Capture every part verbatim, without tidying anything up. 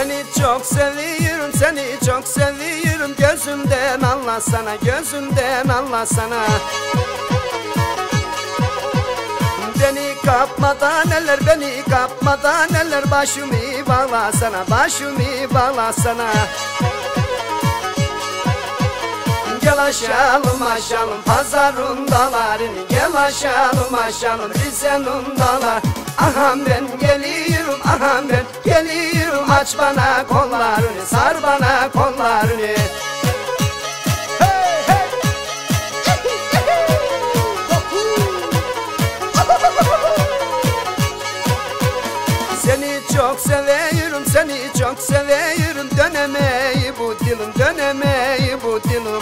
Seni çok seviyorum, seni çok seviyorum. Gözümden anlasana, gözümden anlasana. Beni kapmadan eller, beni kapmadan eller. Başımı bağlasana, başımı bağlasana. Gel aşalım aşalım pazarın dalarını. Gel aşalım aşalım Rize'nin dalar. Aha ben geliyorum, aha ben geliyorum. Aç bana kollarını, sar bana kollarını. Hey hey. Seni çok seviyorum, seni çok seviyorum. Dönemeyi bu dilim, dönemeyi bu dilim.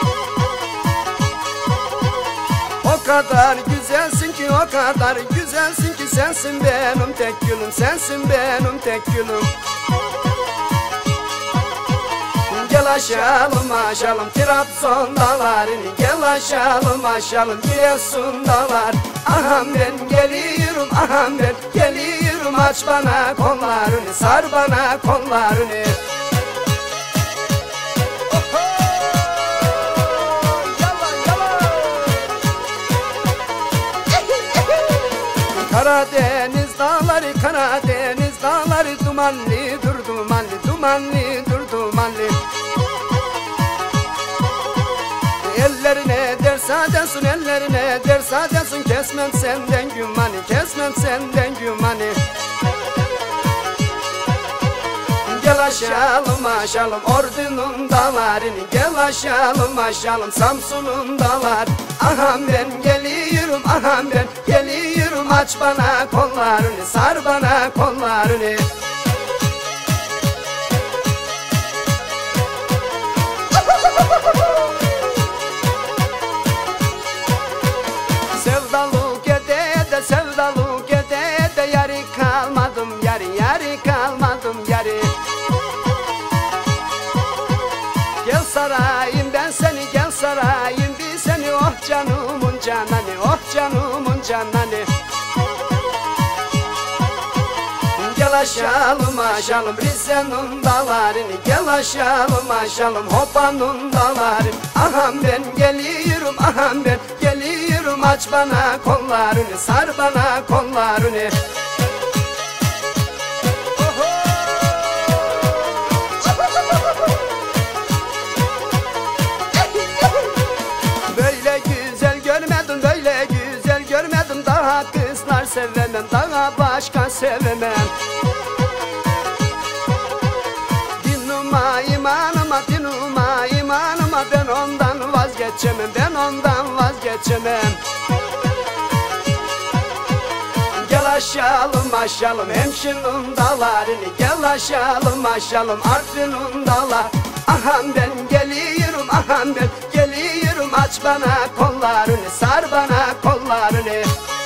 O kadar güzelsin ki, o kadar güzelsin ki. Sensin benim tek gülüm, sensin benim tek gülüm. Gel aşalım aşalım Trabzon dağlarını. Gel aşalım aşalım Giresun dağlar. Aha ben geliyorum, aha ben geliyorum. Aç bana kollarını, sar bana kollarını. Karadeniz dağları, Karadeniz dağları. Dumanlıdır, dumanlı, dumanlıdır, dumanlı. Ellerine dersa desin, ellerine dersa desin. Kesmem senden gümanı, kesmem senden gümanı. Gel aşalım aşalım Ordu'nun dağlarını. Gel aşalım aşalım Samsun'un dağlar. Aha ben geliyorum, aha ben geliyorum. Aç bana kollarını, sar bana kollarını. Sevdalık ede de, sevdalık ede de. Yarı kalmadım, yarı, yarı kalmadım, yarı. Gel sarayım ben seni, gel sarayım bir seni. Oh canımın cananı, oh canımın cananı. Gel aşalım aşalım Rize'nin dağlarını. Gel aşalım aşalım Hopa'nın dağları. Aha ben geliyorum, aha ben geliyorum. Aç bana kollarını, sar bana kollarını. Böyle güzel görmedim, böyle güzel görmedim. Daha kızlar sevemem, daha başka sevemem. Dinuma imanıma, dinuma imanıma. Ben ondan vazgeçemem, ben ondan vazgeçemem. Gel aşalım aşalım Hemşin'in dağlarını. Gel aşalım aşalım Artvin'in dağlar. Aha ben geliyorum, aha ben geliyorum. Aç bana kollarını, sar bana kollarını.